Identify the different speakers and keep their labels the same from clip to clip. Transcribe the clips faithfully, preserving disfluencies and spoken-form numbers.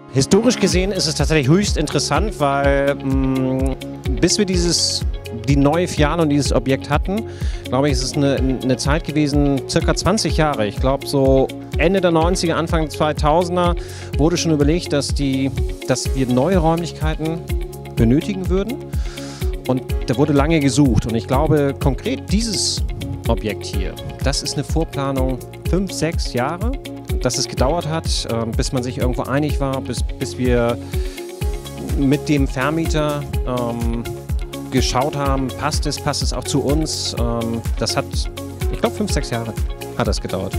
Speaker 1: Historisch gesehen ist es tatsächlich höchst interessant, weil mh, bis wir dieses, die neue Filiale und dieses Objekt hatten, glaube ich, ist es eine, eine Zeit gewesen, circa zwanzig Jahre. Ich glaube, so Ende der neunziger, Anfang der zweitausender wurde schon überlegt, dass, die, dass wir neue Räumlichkeiten benötigen würden. Und da wurde lange gesucht. Und ich glaube, konkret dieses Objekt hier, das ist eine Vorplanung fünf, sechs Jahre. Dass es gedauert hat, äh, bis man sich irgendwo einig war, bis, bis wir mit dem Vermieter ähm, geschaut haben, passt es, passt es auch zu uns. Ähm, das hat, ich glaube, fünf, sechs Jahre hat das gedauert.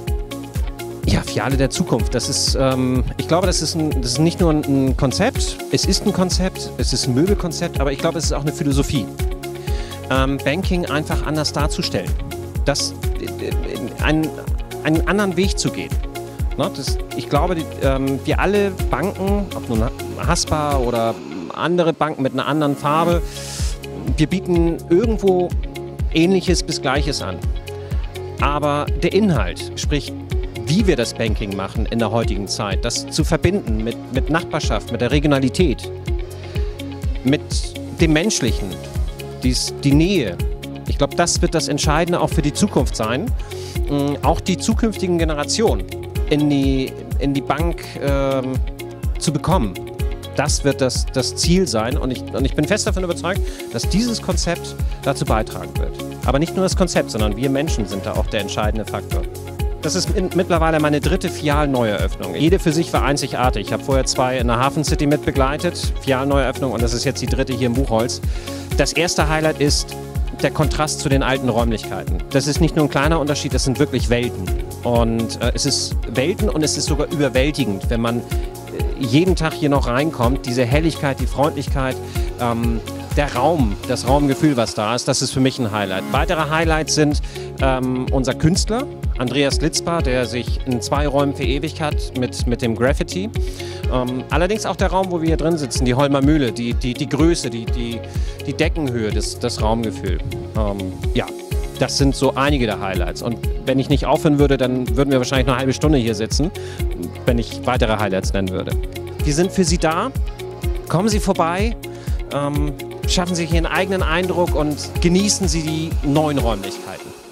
Speaker 1: Ja, Filiale der Zukunft, das ist, ähm, ich glaube, das ist, ein, das ist nicht nur ein Konzept, es ist ein Konzept, es ist ein Möbelkonzept, aber ich glaube, es ist auch eine Philosophie. Ähm, Banking einfach anders darzustellen, das, äh, einen, einen anderen Weg zu gehen. Das, ich glaube, die, ähm, wir alle Banken, ob nun Haspa oder andere Banken mit einer anderen Farbe, wir bieten irgendwo Ähnliches bis Gleiches an. Aber der Inhalt, sprich, wie wir das Banking machen in der heutigen Zeit, das zu verbinden mit, mit Nachbarschaft, mit der Regionalität, mit dem Menschlichen, dies, die Nähe, ich glaube, das wird das Entscheidende auch für die Zukunft sein. Ähm, auch die zukünftigen Generationen in die, in die Bank ähm, zu bekommen. Das wird das, das Ziel sein und ich, und ich bin fest davon überzeugt, dass dieses Konzept dazu beitragen wird. Aber nicht nur das Konzept, sondern wir Menschen sind da auch der entscheidende Faktor. Das ist in, mittlerweile meine dritte Filial-Neueröffnung. Jede für sich war einzigartig. Ich habe vorher zwei in der Hafen City mit begleitet, Filial-Neueröffnung, und das ist jetzt die dritte hier im Buchholz. Das erste Highlight ist der Kontrast zu den alten Räumlichkeiten. Das ist nicht nur ein kleiner Unterschied, das sind wirklich Welten. Und äh, es ist Welten und es ist sogar überwältigend, wenn man äh, jeden Tag hier noch reinkommt. Diese Helligkeit, die Freundlichkeit, ähm, der Raum, das Raumgefühl, was da ist, das ist für mich ein Highlight. Weitere Highlights sind ähm, unser Künstler, Andreas Litzbar, der sich in zwei Räumen verewigt hat mit, mit dem Graffiti. Ähm, allerdings auch der Raum, wo wir hier drin sitzen, die Holmer Mühle, die, die, die Größe, die, die, die Deckenhöhe, das, das Raumgefühl. Ähm, ja, das sind so einige der Highlights. Und wenn ich nicht aufhören würde, dann würden wir wahrscheinlich eine halbe Stunde hier sitzen, wenn ich weitere Highlights nennen würde. Wir sind für Sie da. Kommen Sie vorbei. Ähm, schaffen Sie sich Ihren eigenen Eindruck und genießen Sie die neuen Räumlichkeiten.